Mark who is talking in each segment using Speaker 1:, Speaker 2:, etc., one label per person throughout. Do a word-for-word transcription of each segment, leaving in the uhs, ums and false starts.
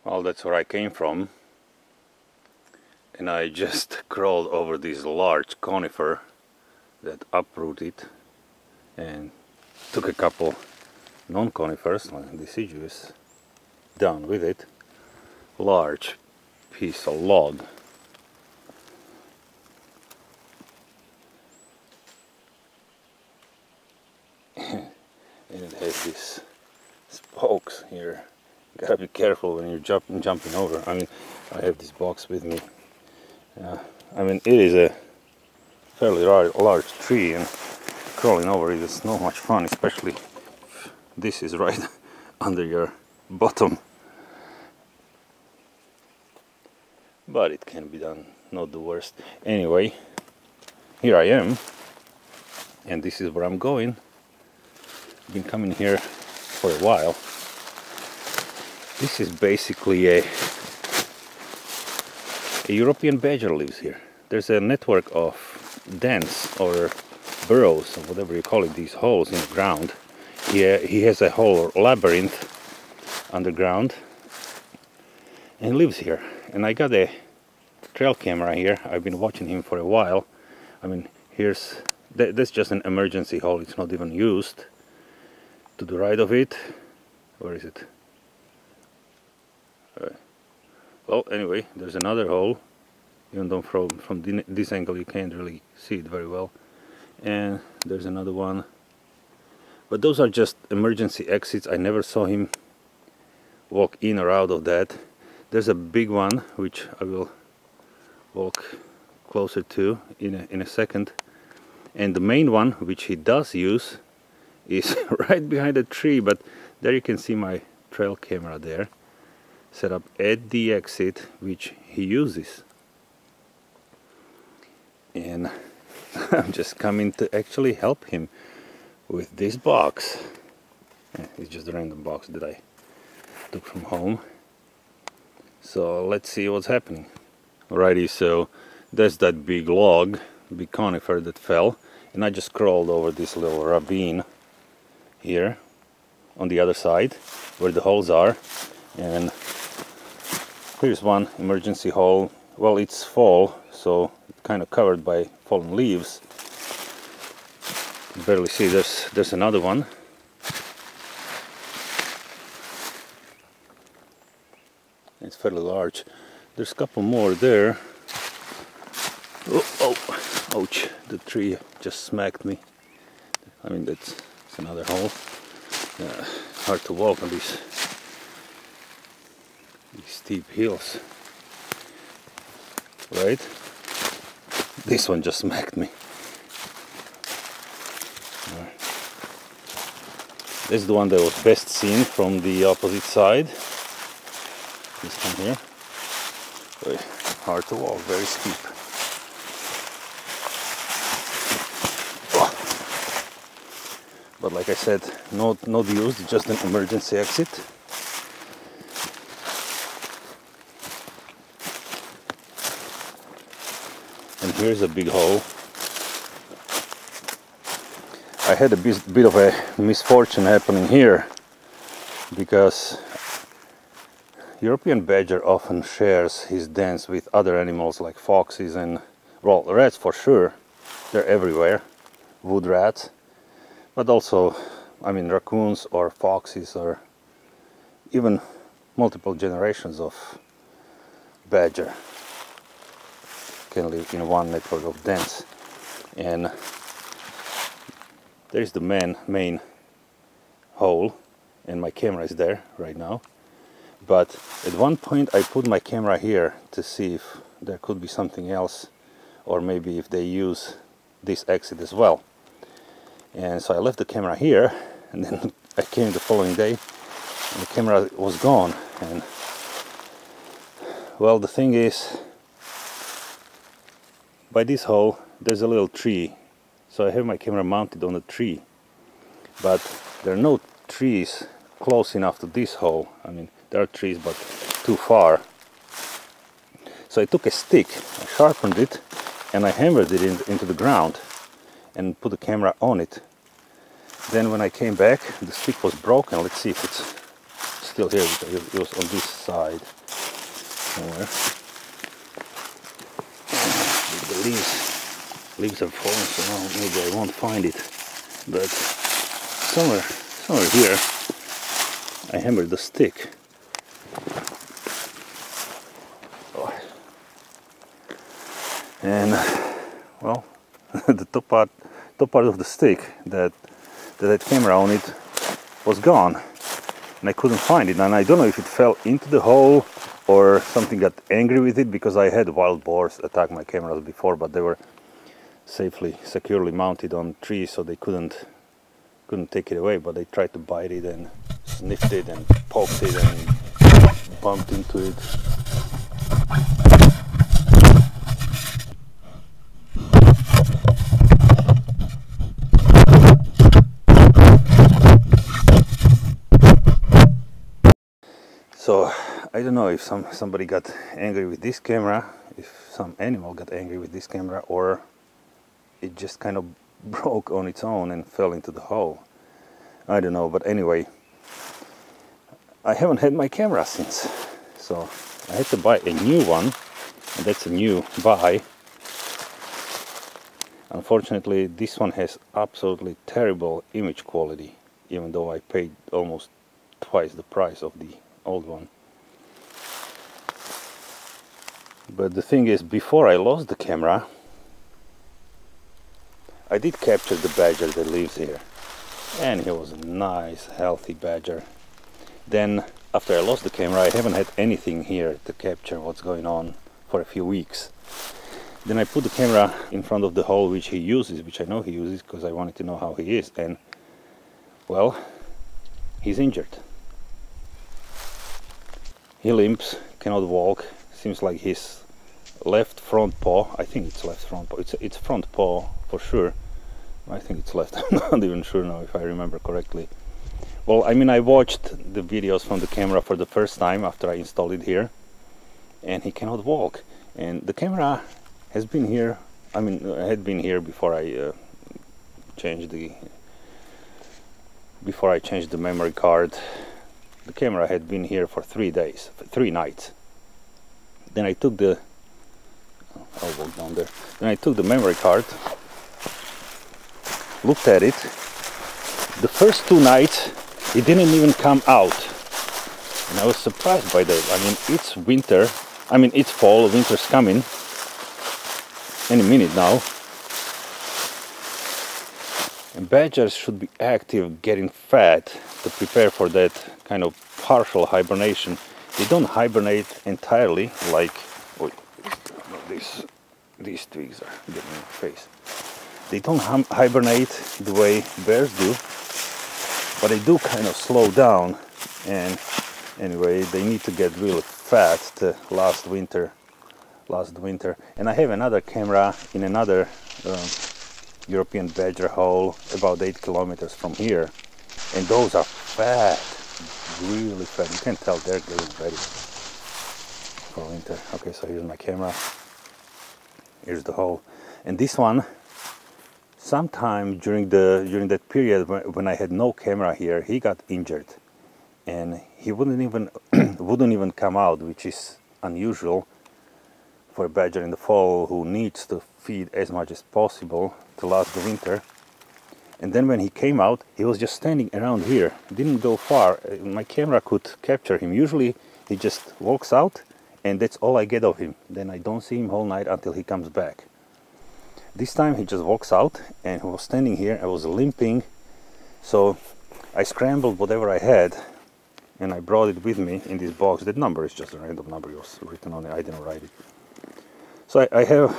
Speaker 1: Well, that's where I came from, and I just crawled over this large conifer that uprooted and took a couple non-conifers, like deciduous, down with it. Large piece of log. And it has these spokes here. Gotta be careful when you're jumping jumping over. I mean, I have this box with me. Uh, I mean, it is a fairly large, large tree, and crawling over it is not much fun, especially if this is right under your bottom. But it can be done, not the worst. Anyway, here I am, and this is where I'm going. I've been coming here for a while. This is basically a, a European badger lives here. There's a network of dens or burrows, or whatever you call it, these holes in the ground. He, he has a whole labyrinth underground and lives here. And I got a trail camera here. I've been watching him for a while. I mean, here's th that's just an emergency hole. It's not even used. To the right of it, where is it? Uh, well, anyway, there's another hole, even though from, from this angle you can't really see it very well. And there's another one. But those are just emergency exits. I never saw him walk in or out of that. There's a big one, which I will walk closer to in a, in a second. And the main one, which he does use, is right behind the tree, but there you can see my trail camera there set up at the exit which he uses. And I'm just coming to actually help him with this box. It's just a random box that I took from home. So let's see what's happening. Alrighty, so there's that big log, big conifer that fell, and I just crawled over this little ravine here on the other side where the holes are, and here's one emergency hole. Well, it's fall, so it's kind of covered by fallen leaves. You barely see. There's there's another one. It's fairly large. There's a couple more there. Oh, oh, ouch! The tree just smacked me. I mean, that's it's another hole. Uh, hard to walk on these, these steep hills, right? This one just smacked me. Uh, this is the one that was best seen from the opposite side. This one here. Very hard to walk, very steep. But like I said, not, not used, just an emergency exit. And here's a big hole. I had a bit, bit of a misfortune happening here, because European badger often shares his dens with other animals like foxes and, well, rats for sure. They're everywhere, wood rats. But also, I mean, raccoons or foxes, or even multiple generations of badger can live in one network of dens. And there's the main, main hole, and my camera is there right now. But at one point I put my camera here to see if there could be something else, or maybe if they use this exit as well. And so I left the camera here, and then I came the following day and the camera was gone. And well, the thing is, by this hole there's a little tree, so I have my camera mounted on a tree, but there are no trees close enough to this hole. I mean, there are trees, but too far. So I took a stick, I sharpened it, and I hammered it in, into the ground and put the camera on it. Then when I came back, the stick was broken. Let's see if it's still here because it was on this side somewhere. The leaves, leaves have fallen, so now maybe I won't find it. But somewhere, somewhere here, I hammered the stick. Oh. And well, the top part, top part of the stick that that had camera on it was gone, and I couldn't find it. And I don't know if it fell into the hole or something got angry with it, because I had wild boars attack my cameras before, but they were safely, securely mounted on trees, so they couldn't couldn't take it away. But they tried to bite it and sniffed it and poked it and bumped into it. So I don't know if some somebody got angry with this camera, if some animal got angry with this camera, or it just kind of broke on its own and fell into the hole. I don't know, but anyway, I haven't had my camera since, so I had to buy a new one, and that's a new buy. Unfortunately, this one has absolutely terrible image quality, even though I paid almost twice the price of the old one. But the thing is, before I lost the camera, I did capture the badger that lives here, and he was a nice healthy badger. Then after I lost the camera, I haven't had anything here to capture what's going on for a few weeks. Then I put the camera in front of the hole which he uses, which I know he uses because I wanted to know how he is, and well, he's injured. He limps, cannot walk. Seems like his left front paw, I think it's left front paw, it's, it's front paw for sure. I think it's left, I'm not even sure now if I remember correctly. Well, I mean, I watched the videos from the camera for the first time after I installed it here, and he cannot walk. And the camera has been here, I mean, had been here before I uh, changed the, before I changed the memory card. The camera had been here for three days, three nights. Then I took the, I'll walk down there. Then I took the memory card, looked at it. The first two nights, it didn't even come out. And I was surprised by that. I mean, it's winter, I mean, it's fall, winter's coming any minute now. And badgers should be active, getting fat to prepare for that kind of partial hibernation. They don't hibernate entirely like, oh, these, these twigs are getting in my face. They don't hibernate the way bears do, but they do kind of slow down. And anyway, they need to get really fat to last winter. Last winter. And I have another camera in another um, European badger hole about eight kilometers from here, and those are fat, really fat. You can tell they're getting ready for winter. Okay, so here's my camera, here's the hole, and this one, sometime during the during that period when I had no camera here, he got injured, and he wouldn't even wouldn't even come out, which is unusual for a badger in the fall who needs to feed as much as possible to last the winter. And then when he came out, he was just standing around here, didn't go far. My camera could capture him. Usually he just walks out, and that's all I get of him. Then I don't see him whole night until he comes back. This time he just walks out, and he was standing here. I was limping, so I scrambled whatever I had, and I brought it with me in this box. That number is just a random number, it was written on it, I didn't write it. So I, I have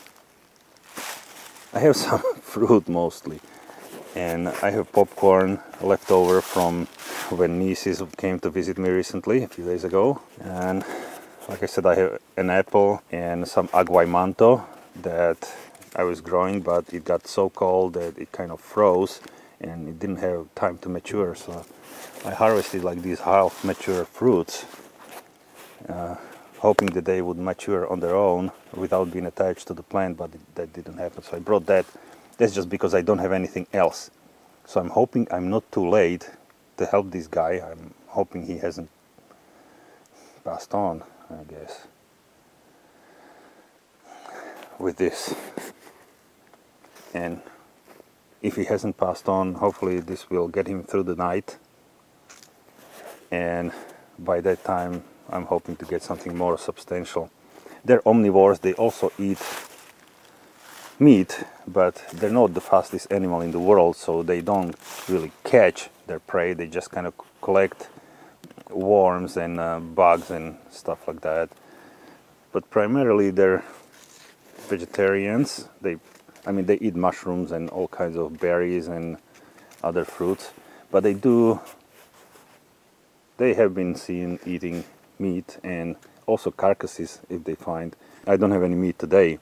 Speaker 1: I have some fruit mostly, and I have popcorn left over from when nieces came to visit me recently, a few days ago. And like I said, I have an apple and some aguaimanto that I was growing, but it got so cold that it kind of froze and it didn't have time to mature. So I harvested like these half mature fruits, uh, hoping that they would mature on their own without being attached to the plant, but that didn't happen. So I brought that. That's just because I don't have anything else. So I'm hoping I'm not too late to help this guy. I'm hoping he hasn't passed on, I guess, with this. And if he hasn't passed on, hopefully this will get him through the night, and by that time I'm hoping to get something more substantial. They're omnivores, they also eat meat, but they're not the fastest animal in the world, so they don't really catch their prey. They just kind of collect worms and uh, bugs and stuff like that. But primarily they're vegetarians. They, I mean, they eat mushrooms and all kinds of berries and other fruits, but they do, they have been seen eating meat and also carcasses if they find. I don't have any meat today.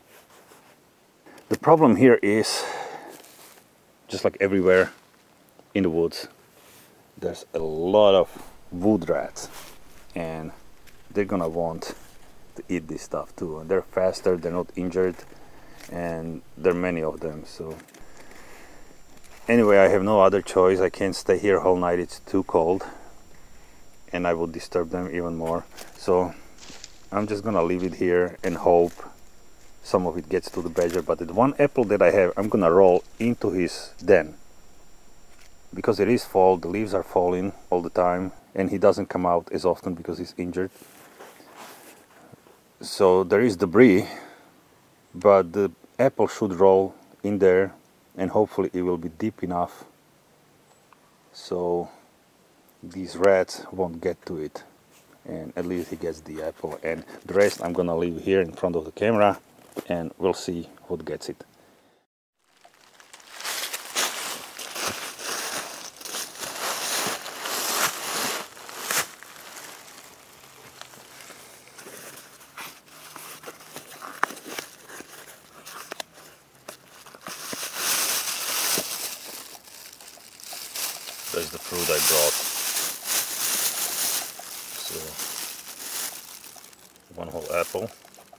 Speaker 1: The problem here is, just like everywhere in the woods, there's a lot of wood rats, and they're gonna want to eat this stuff too. And they're faster, they're not injured, and there are many of them. So anyway, I have no other choice. I can't stay here all night, it's too cold, and I will disturb them even more. So I'm just gonna leave it here and hope some of it gets to the badger. But the one apple that I have, I'm gonna roll into his den, because it is fall, the leaves are falling all the time, and he doesn't come out as often because he's injured. So there is debris, but the apple should roll in there, and hopefully it will be deep enough so these rats won't get to it, and at least he gets the apple. And the rest I'm gonna leave here in front of the camera, and we'll see what gets it. That's the fruit I brought. So one whole apple.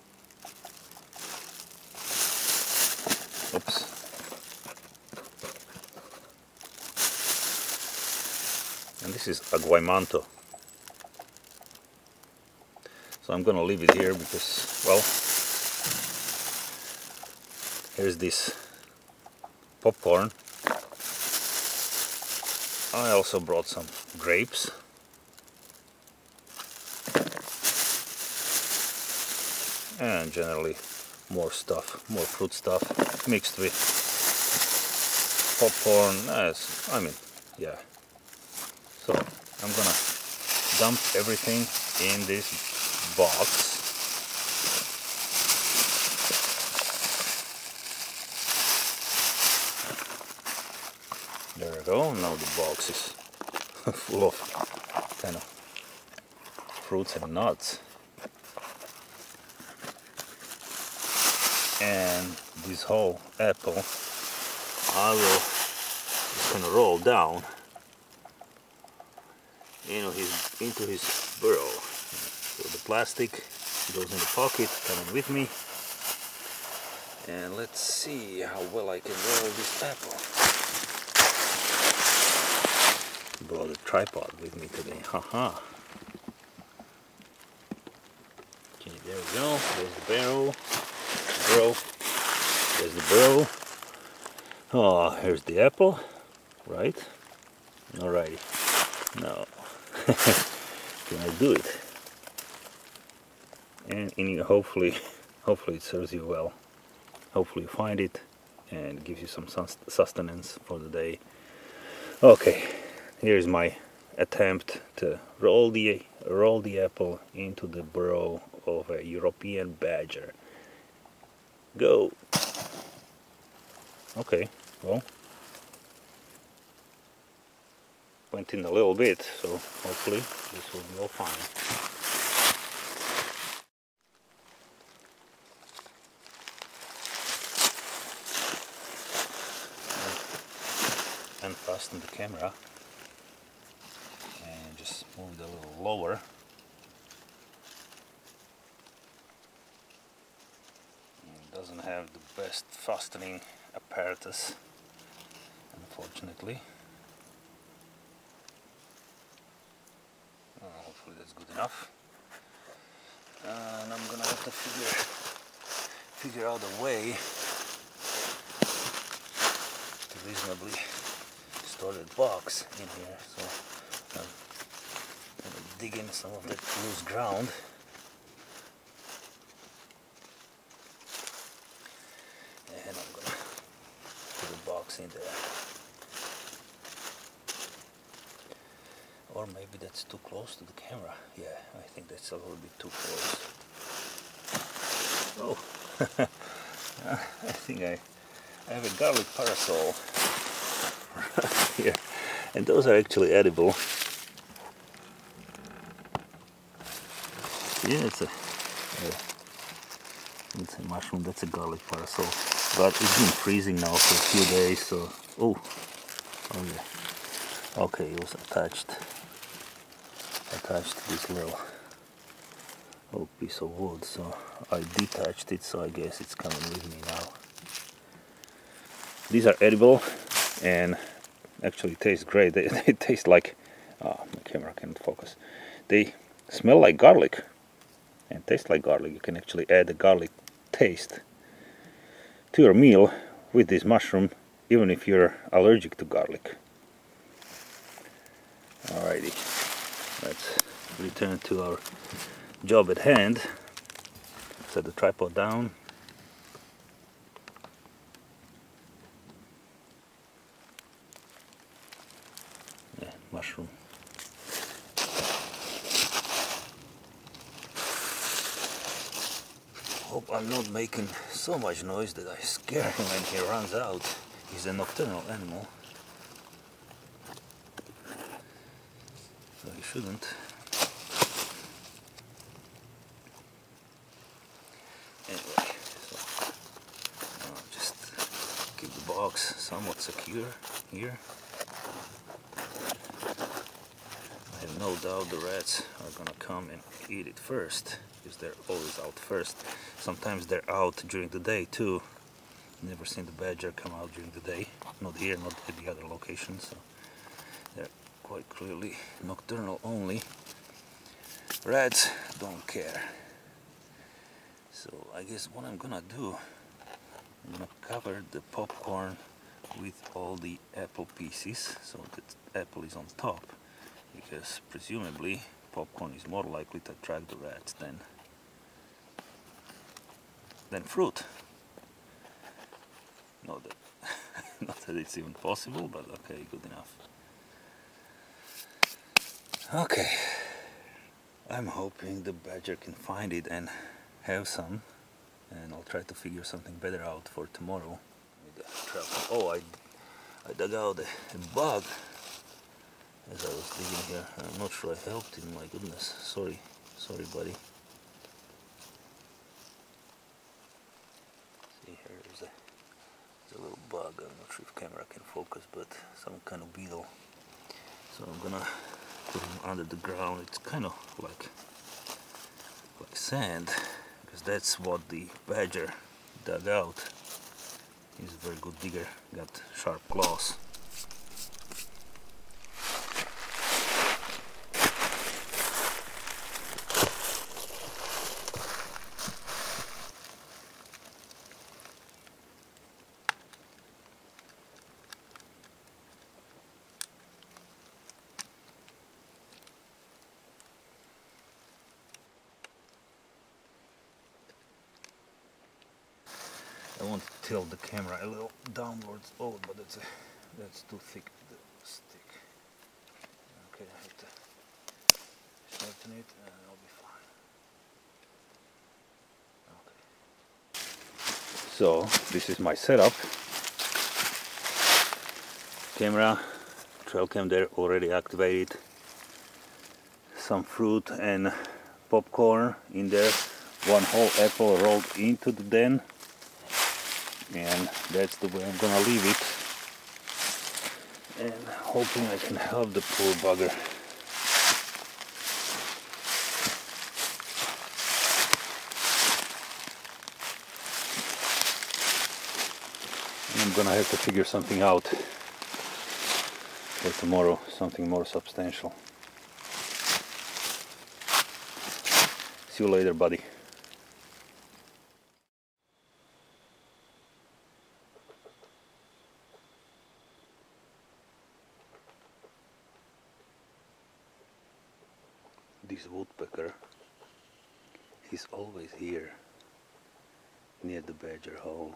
Speaker 1: Oops. And this is aguaimanto. So I'm gonna leave it here because, well, here's this popcorn. I also brought some grapes. And generally more stuff, more fruit stuff mixed with popcorn. As I mean, yeah. So I'm gonna dump everything in this box. There we go. Now the box is full of kind of fruits and nuts. And this whole apple I will just kind of roll down into his, into his burrow. So the plastic goes in the pocket, coming with me. And let's see how well I can roll this apple. Brought a tripod with me today, haha. Okay, there we go. There's the barrel. Burrow. There's the burrow. Oh, here's the apple, right? Alrighty. Now, can I do it? And in, hopefully, hopefully it serves you well. Hopefully you find it and gives you some sustenance for the day. Okay, here's my attempt to roll the roll the apple into the burrow of a European badger. Go. Okay, well, went in a little bit, so hopefully this will be all fine. Unfasten the camera and just move it a little lower. Doesn't have the best fastening apparatus, unfortunately. that's good enough. And I'm gonna have to figure figure out a way to reasonably store that box in here. So I'm gonna dig in some of that loose ground. And I'm gonna put the box in there. Or maybe that's too close to the camera. Yeah, I think that's a little bit too close. Oh, I think I, I have a garlic parasol right here. And those are actually edible. Yeah, it's a, a, it's a mushroom, that's a garlic parasol. But it's been freezing now for a few days, so... Oh, oh yeah. Okay, it was attached. Attached to this little old piece of wood, so I detached it, so I guess it's coming with me now. These are edible and actually taste great. They, they taste like, oh, my camera can't focus. They smell like garlic and taste like garlic. You can actually add a garlic taste to your meal with this mushroom, even if you're allergic to garlic. Alrighty. Let's return to our job at hand. Set the tripod down. Yeah, mushroom. Hope I'm not making so much noise that I scare him when he runs out. He's a nocturnal animal, so he shouldn't. Anyway, so I'll just keep the box somewhat secure here. I have no doubt the rats are gonna come and eat it first, because they're always out first. Sometimes they're out during the day too. Never seen the badger come out during the day. Not here, not at the other locations. So they're quite clearly nocturnal only. Rats don't care. So I guess what I'm gonna do, I'm gonna cover the popcorn with all the apple pieces, so that apple is on top, because presumably popcorn is more likely to attract the rats than than fruit. Not that, not that it's even possible, but okay, good enough. Okay, I'm hoping the badger can find it and have some, and I'll try to figure something better out for tomorrow. Oh, I, I dug out a, a bug as I was digging here. I'm not sure I helped him, my goodness. Sorry, sorry buddy. See, here is a, there's a little bug. I'm not sure if camera can focus, but some kind of beetle. So I'm gonna put him under the ground. It's kind of like, like sand, because that's what the badger dug out. He's a very good digger, got sharp claws. I want to tilt the camera a little downwards. Oh, but that's a, that's too thick, the stick. Okay, I have to shorten it and I'll be fine. Okay. So this is my setup. Camera, trail cam there already activated. Some fruit and popcorn in there. One whole apple rolled into the den. And that's the way I'm gonna leave it, and hoping I can help the poor bugger. And I'm gonna have to figure something out for tomorrow, something more substantial. See you later, buddy. This woodpecker, he's always here, near the badger hole.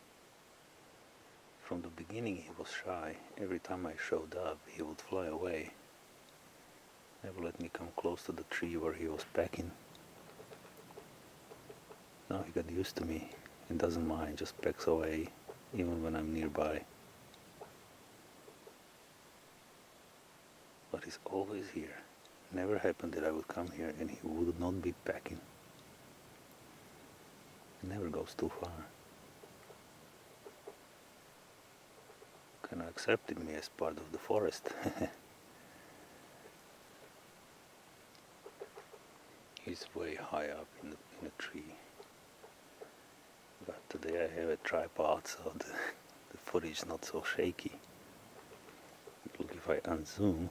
Speaker 1: From the beginning he was shy. Every time I showed up, he would fly away. Never let me come close to the tree where he was pecking. Now he got used to me and doesn't mind, just pecks away, even when I'm nearby. But he's always here. Never happened that I would come here and he would not be pecking. He never goes too far. Kinda accepted me as part of the forest. He's way high up in the, in a tree. But today I have a tripod, so the, the footage is not so shaky. Look, if I unzoom,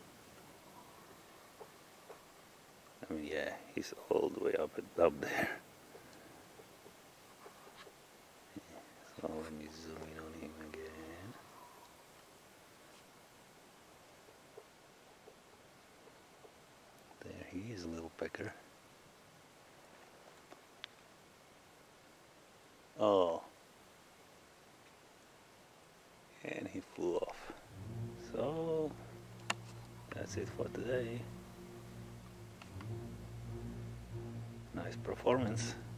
Speaker 1: I mean, yeah, he's all the way up up there. So let me zoom in on him again. There he is, a little pecker. Oh, and he flew off. So that's it for today. Nice performance.